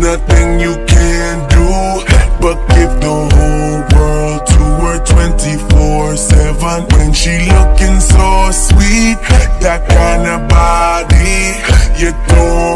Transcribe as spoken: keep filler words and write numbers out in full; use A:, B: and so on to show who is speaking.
A: nothing you can do but give the whole world to her twenty-four seven. When she looking so sweet, that kind of body, you don't